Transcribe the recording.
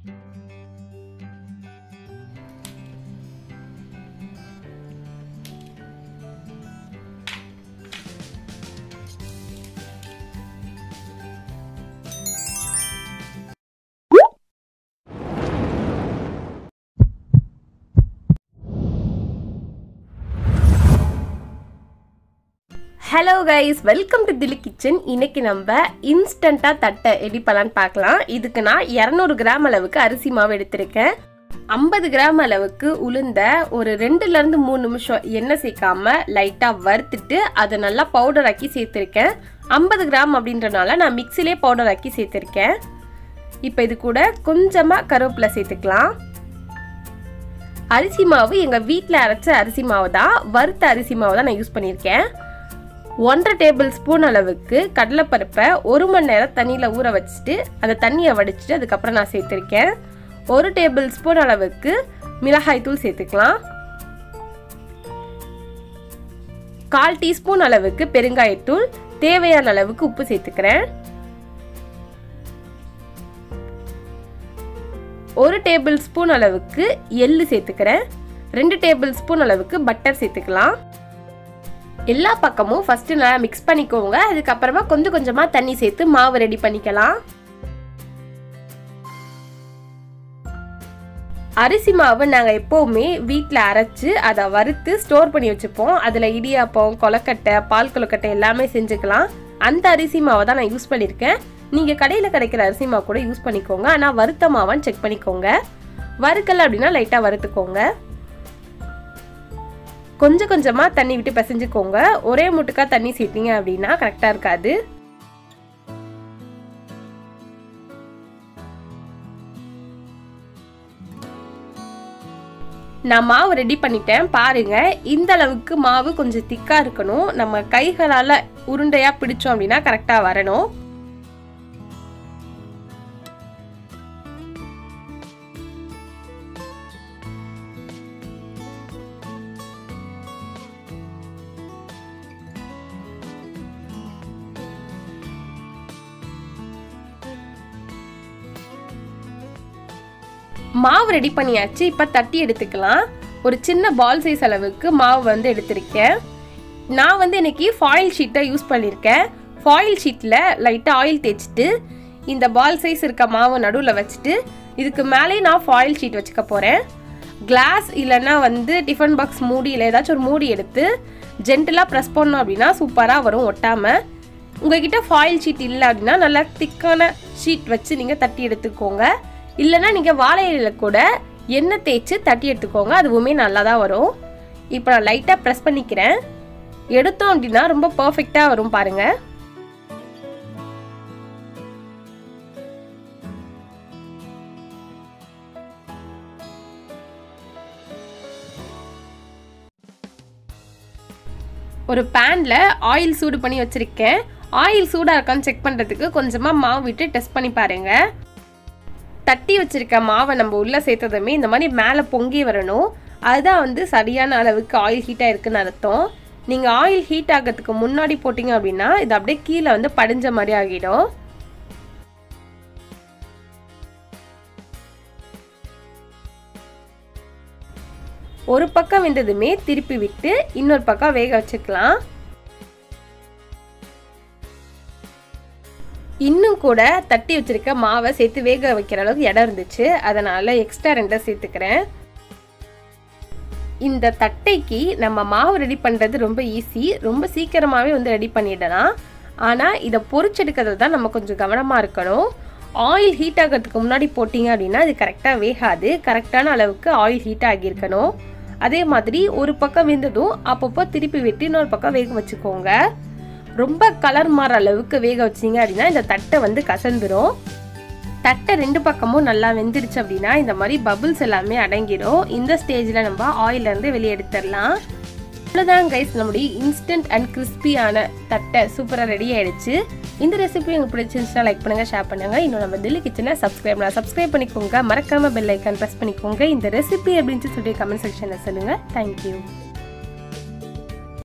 Hello guys, welcome to Dilly Kitchen. இன்னைக்கு நம்ம இன்ஸ்டன்ட்டா தட்டை எப்படி பண்ணலாம்னு பார்க்கலாம். இதுக்கு நான் 200 கிராம் அளவுக்கு அரிசி மாவு எடுத்துர்க்கேன். 50 கிராம் அளவுக்கு உளுந்த ஒரு 2 ல இருந்து 3 நிமிஷம் எண்ணெய் சேர்க்காம லைட்டா வறுத்துட்டு அதை நல்லா பவுடர் ஆக்கி சேர்த்திருக்கேன். 50 கிராம் அப்படின்றனால நான் மிக்ஸிலே பவுடர் ஆக்கி சேர்த்திருக்கேன். இப்போ இது கூட கொஞ்சமா கருவேப்பிலை சேர்த்துக்கலாம். அரிசி மாவு எங்க வீட்ல அரைச்ச அரிசி மாவு தான், வறுத்த அரிசி மாவு தான் நான் யூஸ் பண்ணியிருக்கேன். 1.5 டேபிள் ஸ்பூன் அளவுக்கு கடலைப்பருப்பை 1 மணி நேரம் தண்ணியில் ஊற வச்சுட்டு அந்த தண்ணியை வடிச்சிட்டு அதுக்கப்புறம் நான் சேர்த்துருக்கேன். 1 டேபிள் ஸ்பூன் அளவுக்கு மிளகாய் தூள் சேர்த்துக்கலாம். 1/4 டீஸ்பூன் அளவுக்கு பெருங்காயத்தூள், தேவையான அளவுக்கு உப்பு சேர்த்துக்கிறேன். 1 டேபிள் ஸ்பூன் அளவுக்கு எள்ளு சேர்த்துக்கிறேன். 2 டேபிள் ஸ்பூன் அளவுக்கு பட்டர் சேர்த்துக்கலாம். எல்லா பக்கமும் ஃபர்ஸ்ட் நல்லா மிக்ஸ் பண்ணிக்கோங்க. அதுக்கப்புறமா கொஞ்சம் கொஞ்சமா தண்ணி சேர்த்து மாவு ரெடி பண்ணிக்கலாம். அரிசி மாவு நாங்கள் எப்போவுமே வீட்டில் அரைச்சு அதை வறுத்து ஸ்டோர் பண்ணி வச்சுப்போம். அதில் இடியாப்பம், கொலக்கட்டை, பால் கொலக்கட்டை எல்லாமே செஞ்சுக்கலாம். அந்த அரிசி மாவை தான் நான் யூஸ் பண்ணியிருக்கேன். நீங்கள் கடையில் கிடைக்கிற அரிசி மாவு கூட யூஸ் பண்ணிக்கோங்க. ஆனால் வறுத்த மாவான்னு செக் பண்ணிக்கோங்க. வறுக்கல அப்படின்னா லைட்டாக வறுத்துக்கோங்க. கொஞ்சம் கொஞ்சமா தண்ணி விட்டு பிசைஞ்சுக்கோங்க. ஒரே முட்டுக்கா தண்ணி சேர்த்தீங்க அப்படின்னா கரெக்டா இருக்காது. நான் மாவு ரெடி பண்ணிட்டேன் பாருங்க. இந்த அளவுக்கு மாவு கொஞ்சம் திக்கா இருக்கணும். நம்ம கைகளால உருண்டையா பிடிச்சோம் அப்படின்னா கரெக்டா வரணும். மாவு ரெடி பண்ணியாச்சு. இப்போ தட்டி எடுத்துக்கலாம். ஒரு சின்ன பால் சைஸ் அளவுக்கு மாவு வந்து எடுத்திருக்கேன். நான் வந்து இன்னைக்கு ஃபாயில் ஷீட்டை யூஸ் பண்ணியிருக்கேன். ஃபாயில் ஷீட்டில் லைட்டாக ஆயில் தேய்ச்சிட்டு இந்த பால் சைஸ் இருக்க மாவு நடுவில் வச்சுட்டு இதுக்கு மேலே நான் ஃபாயில் ஷீட் வச்சுக்க போகிறேன். கிளாஸ் இல்லைன்னா வந்து டிஃபன் பாக்ஸ் மூடி இல்லை ஏதாச்சும் ஒரு மூடி எடுத்து ஜென்டலாக ப்ரெஸ் பண்ணோம் அப்படின்னா சூப்பராக வரும் ஒட்டாமல். உங்ககிட்ட ஃபாயில் ஷீட் இல்லை அப்படின்னா நல்லா திக்கான ஷீட் வச்சு நீங்கள் தட்டி எடுத்துக்கோங்க. இல்லைன்னா நீங்கள் வாழை இலையில கூட எண்ணெய் தேய்ச்சி தட்டி எடுத்துக்கோங்க. அதுவுமே நல்லா தான் வரும். இப்போ நான் லைட்டாக ப்ரெஸ் பண்ணிக்கிறேன். எடுத்தோம் அப்படின்னா ரொம்ப பர்ஃபெக்டாக வரும் பாருங்க. ஒரு பேனில் ஆயில் சூடு பண்ணி வச்சுருக்கேன். ஆயில் சூடாக இருக்கான்னு செக் பண்ணுறதுக்கு கொஞ்சமாக மாவு விட்டு டெஸ்ட் பண்ணி பாருங்கள். தட்டி வச்சிருக்க மாவை நம்ம உள்ளே சேர்த்ததுமே இந்த மாதிரி மேலே பொங்கி வரணும். அதுதான் வந்து சரியான அளவுக்கு ஆயில் ஹீட்டாக இருக்குன்னு அர்த்தம். நீங்கள் ஆயில் ஹீட் ஆகிறதுக்கு முன்னாடி போட்டிங்க அப்படின்னா இது அப்படியே கீழே வந்து படிஞ்ச மாதிரி ஆகிடும். ஒரு பக்கம் வெந்ததுமே திருப்பி விட்டு இன்னொரு பக்கம் வேக வச்சுக்கலாம். இன்னும் கூட தட்டி வச்சிருக்க மாவை சேர்த்து வேக வைக்கிற அளவுக்கு இடம் இருந்துச்சு. அதனால எக்ஸ்ட்ரா 2 சேர்த்துக்கிறேன். இந்த தட்டைக்கு நம்ம மாவு ரெடி பண்ணுறது ரொம்ப ஈஸி. ரொம்ப சீக்கிரமாகவே வந்து ரெடி பண்ணிடலாம். ஆனால் இதை பொரிச்செடுக்கிறது தான் நம்ம கொஞ்சம் கவனமாக இருக்கணும். ஆயில் ஹீட் ஆகிறதுக்கு முன்னாடி போட்டிங்க அப்படின்னா இது கரெக்டாக வேகாது. கரெக்டான அளவுக்கு ஆயில் ஹீட் ஆகியிருக்கணும். அதே மாதிரி ஒரு பக்கம் வெந்ததும் அப்பப்போ திருப்பி விட்டு இன்னொரு பக்கம் வேக வச்சுக்கோங்க. ரொம்ப கலர் மாற அளவுக்கு வேக வச்சிங்க அப்படின்னா இந்த தட்டை வந்து கசந்துரும். தட்டை 2 பக்கமும் நல்லா வெந்துருச்சு அப்படின்னா இந்த மாதிரி பபிள்ஸ் எல்லாமே அடங்கிடும். இந்த ஸ்டேஜில் நம்ம ஆயிலேருந்து வெளியே எடுத்துடலாம். அவ்வளோதான் கைஸ், நம்முடைய இன்ஸ்டன்ட் அண்ட் கிறிஸ்பியான தட்டை சூப்பராக ரெடி ஆகிடுச்சு. இந்த ரெசிபி உங்களுக்கு பிடிச்சிருந்துச்சுன்னா லைக் பண்ணுங்கள், ஷேர் பண்ணுங்கள். இன்னும் நம்ம தில்லி கிச்சனை சப்ஸ்கிரைப் பண்ணிக்கோங்க. மறக்காமல் பெல் ஐக்கான் ப்ரெஸ் பண்ணிக்கோங்க. இந்த ரெசிபி அப்படின்னு சொல்லி கமெண்ட் செக்ஷனில் சொல்லுங்கள். தேங்க்யூ.